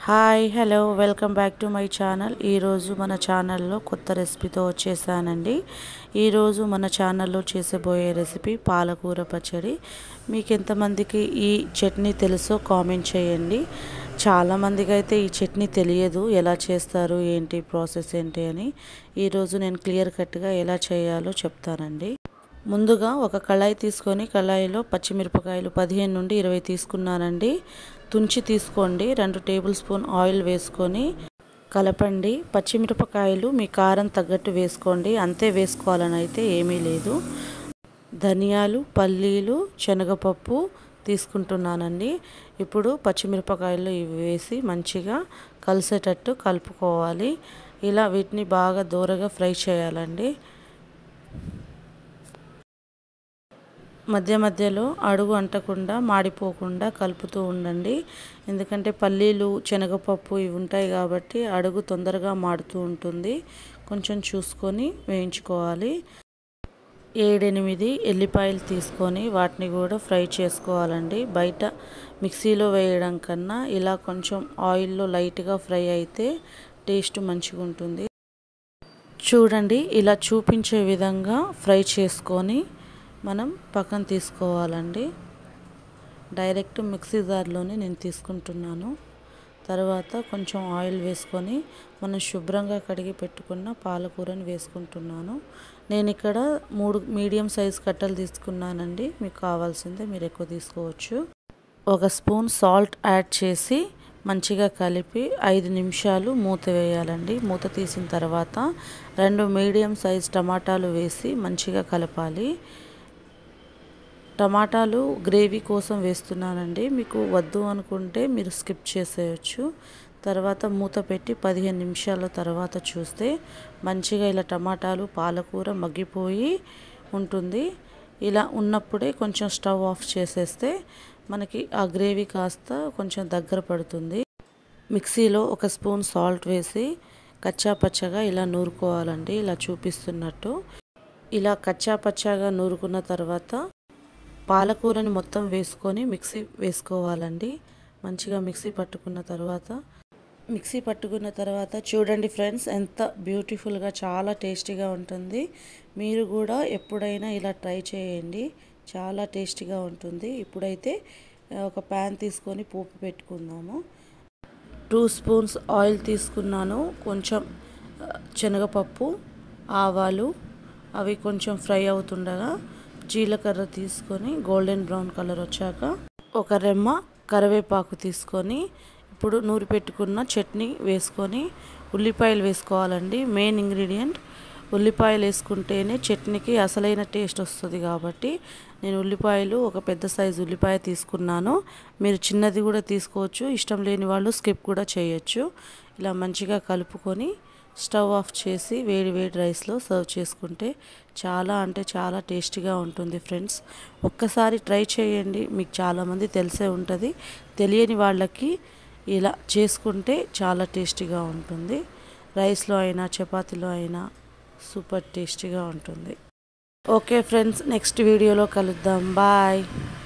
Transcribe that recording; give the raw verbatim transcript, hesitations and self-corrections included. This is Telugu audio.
Hi hello welcome back to my channel. ఈరోజు మన ఛానల్లో కొత్త రెసిపీతో వచ్చేసానండి. ఈరోజు మన ఛానల్లో చేసేబోయే రెసిపీ పాలకూర పచ్చడి. మీకు ఎంతమందికి ఈ చట్నీ తెలుసో కామెంట్ చేయండి. చాలామందికి అయితే ఈ చట్నీ తెలియదు, ఎలా చేస్తారు ఏంటి ప్రాసెస్ ఏంటి అని. ఈరోజు నేను క్లియర్ కట్గా ఎలా చేయాలో చెప్తానండి. ముందుగా ఒక కళాయి తీసుకొని కళాయిలో పచ్చిమిరపకాయలు పదిహేను నుండి ఇరవై తీసుకున్నానండి. తుంచి తీసుకోండి. రెండు టేబుల్ స్పూన్ ఆయిల్ వేసుకొని కలపండి. పచ్చిమిరపకాయలు మీ కారం తగ్గట్టు వేసుకోండి, అంతే వేసుకోవాలని అయితే ఏమీ లేదు. ధనియాలు, పల్లీలు, శనగపప్పు తీసుకుంటున్నానండి. ఇప్పుడు పచ్చిమిరపకాయలు ఇవి వేసి మంచిగా కలిసేటట్టు కలుపుకోవాలి. ఇలా వీటిని బాగా దూరగా ఫ్రై చేయాలండి. మధ్య మధ్యలో అడుగు అంటకుండా మాడిపోకుండా కలుపుతూ ఉండండి. ఎందుకంటే పల్లీలు, శనగపప్పు ఇవి ఉంటాయి కాబట్టి అడుగు తొందరగా మాడుతూ ఉంటుంది. కొంచెం చూసుకొని వేయించుకోవాలి. ఏడెనిమిది ఎల్లిపాయలు తీసుకొని వాటిని కూడా ఫ్రై చేసుకోవాలండి. బయట మిక్సీలో వేయడం కన్నా ఇలా కొంచెం ఆయిల్లో లైట్గా ఫ్రై అయితే టేస్ట్ మంచిగా ఉంటుంది. చూడండి, ఇలా చూపించే విధంగా ఫ్రై చేసుకొని మనం పక్కన తీసుకోవాలండి. డైరెక్ట్ మిక్సీ జార్లోనే నేను తీసుకుంటున్నాను. తర్వాత కొంచెం ఆయిల్ వేసుకొని మనం శుభ్రంగా కడిగి పెట్టుకున్న పాలకూరని వేసుకుంటున్నాను. నేను ఇక్కడ మూడు మీడియం సైజ్ కట్టలు తీసుకున్నానండి. మీకు కావాల్సిందే మీరు ఎక్కువ తీసుకోవచ్చు. ఒక స్పూన్ సాల్ట్ యాడ్ చేసి మంచిగా కలిపి ఐదు నిమిషాలు మూత వేయాలండి. మూత తీసిన తర్వాత రెండు మీడియం సైజ్ టమాటాలు వేసి మంచిగా కలపాలి. టమాటాలు గ్రేవీ కోసం వేస్తున్నానండి. మీకు వద్దు అనుకుంటే మీరు స్కిప్ చేసేయచ్చు. తర్వాత మూత పెట్టి పదిహేను నిమిషాల తర్వాత చూస్తే మంచిగా ఇలా టమాటాలు, పాలకూర మగ్గిపోయి ఉంటుంది. ఇలా ఉన్నప్పుడే కొంచెం స్టవ్ ఆఫ్ చేసేస్తే మనకి ఆ గ్రేవీ కాస్త కొంచెం దగ్గర పడుతుంది. మిక్సీలో ఒక స్పూన్ సాల్ట్ వేసి కచ్చా పచ్చగా ఇలా నూరుకోవాలండి. ఇలా చూపిస్తున్నట్టు ఇలా కచ్చా పచ్చాగా నూరుకున్న తర్వాత పాలకూరని మొత్తం వేసుకొని మిక్సీ వేసుకోవాలండి. మంచిగా మిక్సీ పట్టుకున్న తర్వాత మిక్సీ పట్టుకున్న తర్వాత చూడండి ఫ్రెండ్స్, ఎంత బ్యూటిఫుల్గా చాలా టేస్టీగా ఉంటుంది. మీరు కూడా ఎప్పుడైనా ఇలా ట్రై చేయండి, చాలా టేస్టీగా ఉంటుంది. ఇప్పుడైతే ఒక ప్యాన్ తీసుకొని పోపు పెట్టుకుందాము. టూ స్పూన్స్ ఆయిల్ తీసుకున్నాను. కొంచెం శనగపప్పు, ఆవాలు అవి కొంచెం ఫ్రై అవుతుండగా జీలకర్ర తీసుకొని గోల్డెన్ బ్రౌన్ కలర్ వచ్చాక ఒక రెమ్మ కరివేపాకు తీసుకొని ఇప్పుడు నూరి పెట్టుకున్న చట్నీ వేసుకొని ఉల్లిపాయలు వేసుకోవాలండి. మెయిన్ ఇంగ్రీడియంట్ ఉల్లిపాయలు వేసుకుంటేనే చట్నీకి అసలైన టేస్ట్ వస్తుంది కాబట్టి నేను ఉల్లిపాయలు ఒక పెద్ద సైజు ఉల్లిపాయ తీసుకున్నాను. మీరు చిన్నది కూడా తీసుకోవచ్చు, ఇష్టం లేని వాళ్ళు స్కిప్ కూడా చేయొచ్చు. ఇలా మంచిగా కలుపుకొని స్టవ్ ఆఫ్ చేసి వేడి వేడి రైస్లో సర్వ్ చేసుకుంటే చాలా అంటే చాలా టేస్టీగా ఉంటుంది ఫ్రెండ్స్. ఒక్కసారి ట్రై చేయండి, మీకు చాలామంది తెలిసే ఉంటుంది. తెలియని వాళ్ళకి ఇలా చేసుకుంటే చాలా టేస్టీగా ఉంటుంది. రైస్లో అయినా చపాతీలో అయినా సూపర్ టేస్టీగా ఉంటుంది. ఓకే ఫ్రెండ్స్, నెక్స్ట్ వీడియోలో కలుద్దాం. బాయ్.